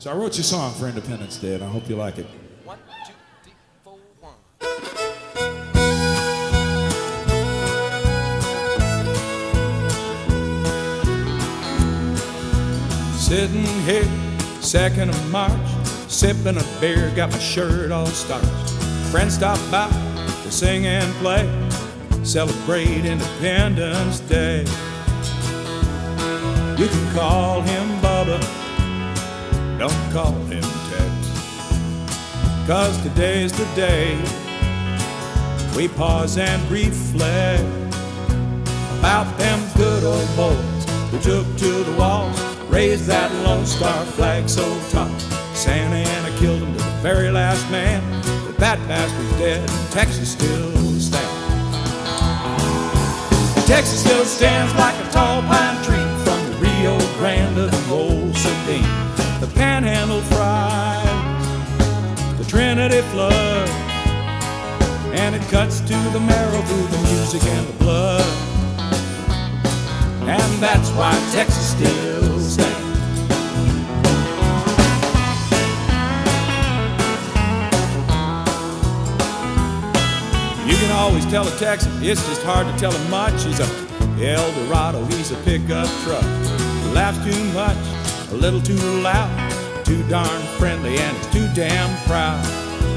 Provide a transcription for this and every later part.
So I wrote you a song for Independence Day, and I hope you like it. 1, 2, 3, 4, 1. Sitting here, 2nd of March, sipping a beer, got my shirt all starched. Friends stopped by to sing and play, celebrate Independence Day. You can call him Bubba, don't call him Tex, 'cause today's the day we pause and reflect about them good old boys who took to the walls, raised that Lone Star flag so tall. Santa Anna killed him to the very last man, but that bastard's dead and Texas still stands. Texas still stands like a tall pine tree from the Rio Grande to the old Sabine. The Panhandle fries, the Trinity flood, and it cuts to the marrow through the music and the blood. And that's why Texas still stands. You can always tell a Texan, it's just hard to tell him much. He's a El Dorado, he's a pickup truck. He laughs too much, a little too loud, too darn friendly, and he's too damn proud.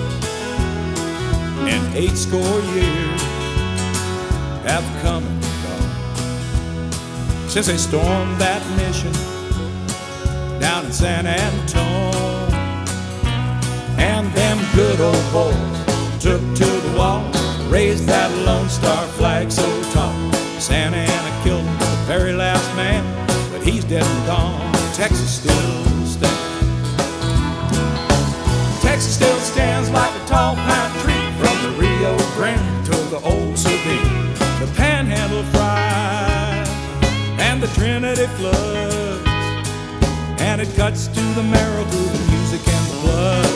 And 80 years have come and gone since they stormed that mission down in San Antone. And them good old boys took to the wall, raised that Lone Star flag so tall. Santa Anna killed him, the very last man, but he's dead and gone. Texas still stands. Texas still stands like a tall pine tree from the Rio Grande to the old Sabine. The Panhandle fries and the Trinity floods, and it cuts to the marrow through the music and the blood.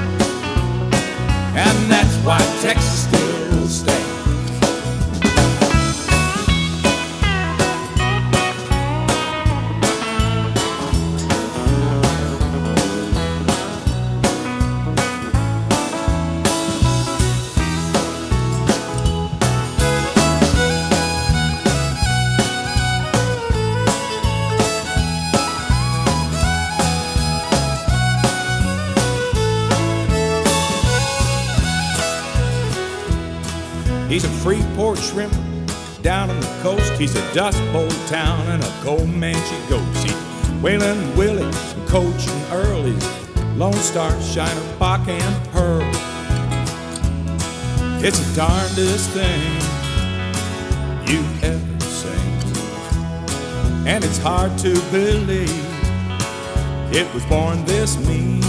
And that's why Texas still stands. He's a Freeport shrimper down on the coast. He's a Dust Bowl town and a Comanche ghost. He's Waylon Willie and Coach and Earl. He's Lone Star, Shiner, Bach, and Pearl. It's the darndest thing you've ever seen, and it's hard to believe it was born this mean.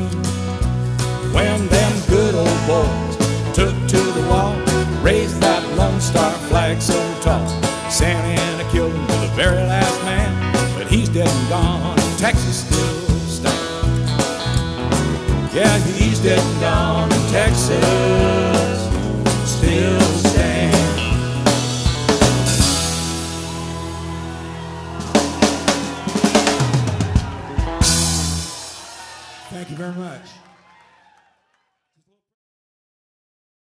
When them good old boys took to the wall, raised that Lone Star flag so tall. Santa Anna killed him to the very last man, but he's dead and gone. Texas still stands. Yeah, he's dead and gone. Texas